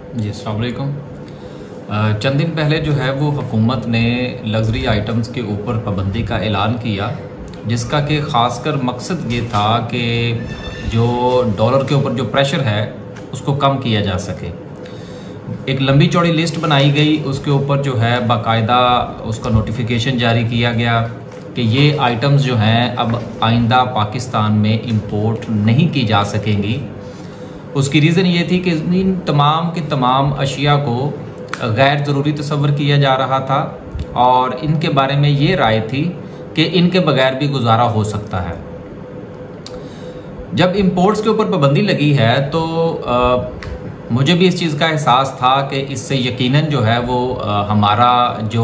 जी अस्सलाम वालेकुम। चंद दिन पहले जो है वो हुकूमत ने लग्जरी आइटम्स के ऊपर पाबंदी का ऐलान किया, जिसका कि ख़ासकर मकसद ये था कि जो डॉलर के ऊपर जो प्रेशर है उसको कम किया जा सके। एक लंबी चौड़ी लिस्ट बनाई गई, उसके ऊपर जो है बाकायदा उसका नोटिफिकेशन जारी किया गया कि ये आइटम्स जो हैं अब आइंदा पाकिस्तान में इंपोर्ट नहीं की जा सकेंगी। उसकी रीज़न ये थी कि इन तमाम के तमाम अशिया को गैर ज़रूरी तस्वर किया जा रहा था और इनके बारे में ये राय थी कि इनके बगैर भी गुजारा हो सकता है। जब इंपोर्ट्स के ऊपर पाबंदी लगी है तो मुझे भी इस चीज़ का एहसास था कि इससे यकीनन जो है वो हमारा जो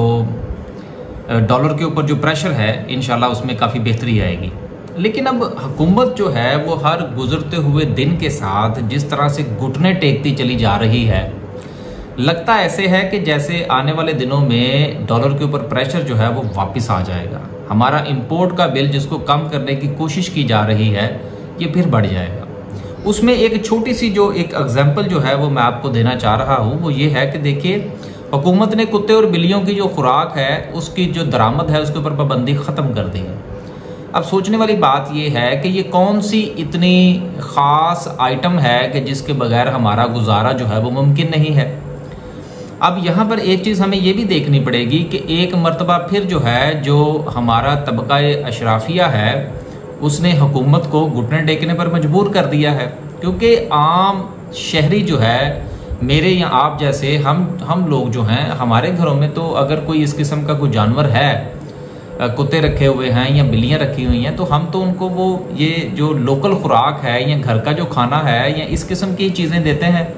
डॉलर के ऊपर जो प्रेशर है इंशाल्लाह उसमें काफ़ी बेहतरी आएगी। लेकिन अब हुकूमत जो है वो हर गुजरते हुए दिन के साथ जिस तरह से घुटने टेकती चली जा रही है, लगता ऐसे है कि जैसे आने वाले दिनों में डॉलर के ऊपर प्रेशर जो है वो वापस आ जाएगा। हमारा इंपोर्ट का बिल जिसको कम करने की कोशिश की जा रही है ये फिर बढ़ जाएगा। उसमें एक छोटी सी जो एक एग्जाम्पल जो है वो मैं आपको देना चाह रहा हूँ, वो ये है कि देखिए, हुकूमत ने कुत्ते और बिल्लियों की जो खुराक है उसकी जो दरामद है उसके ऊपर पाबंदी ख़त्म कर दी है। अब सोचने वाली बात यह है कि ये कौन सी इतनी ख़ास आइटम है कि जिसके बगैर हमारा गुजारा जो है वो मुमकिन नहीं है। अब यहाँ पर एक चीज़ हमें ये भी देखनी पड़ेगी कि एक मर्तबा फिर जो है जो हमारा तबका अशराफिया है उसने हुकूमत को घुटने टेकने पर मजबूर कर दिया है, क्योंकि आम शहरी जो है मेरे या आप जैसे हम लोग जो हैं, हमारे घरों में तो अगर कोई इस किस्म का कोई जानवर है, कुत्ते रखे हुए हैं या बिल्लियां रखी हुई हैं, तो हम तो उनको वो ये जो लोकल खुराक है या घर का जो खाना है या इस किस्म की चीज़ें देते हैं।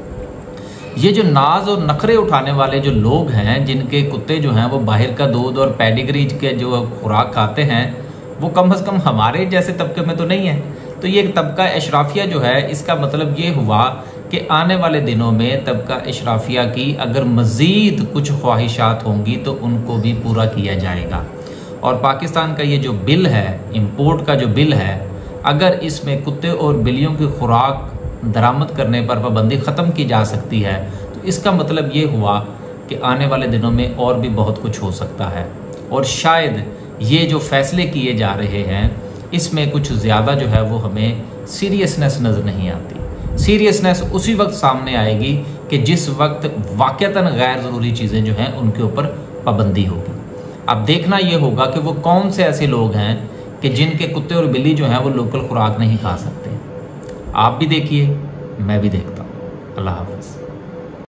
ये जो नाज और नखरे उठाने वाले जो लोग हैं जिनके कुत्ते जो हैं वो बाहर का दूध और पेडिग्री के जो खुराक खाते हैं, वो कम से कम हमारे जैसे तबके में तो नहीं है। तो ये तबका अशराफिया जो है, इसका मतलब ये हुआ कि आने वाले दिनों में तबका अशराफिया की अगर मज़ीद कुछ ख्वाहिशात होंगी तो उनको भी पूरा किया जाएगा। और पाकिस्तान का ये जो बिल है, इंपोर्ट का जो बिल है, अगर इसमें कुत्ते और बिल्लियों की खुराक दरामद करने पर पाबंदी ख़त्म की जा सकती है तो इसका मतलब ये हुआ कि आने वाले दिनों में और भी बहुत कुछ हो सकता है। और शायद ये जो फैसले किए जा रहे हैं इसमें कुछ ज़्यादा जो है वो हमें सीरियसनेस नज़र नहीं आती। सीरियसनेस उसी वक्त सामने आएगी कि जिस वक्त वाक़तन गैर ज़रूरी चीज़ें जो हैं उनके ऊपर पाबंदी होगी। अब देखना ये होगा कि वो कौन से ऐसे लोग हैं कि जिनके कुत्ते और बिल्ली जो हैं वो लोकल खुराक नहीं खा सकते। आप भी देखिए, मैं भी देखता हूँ। अल्लाह हाफ़िज़।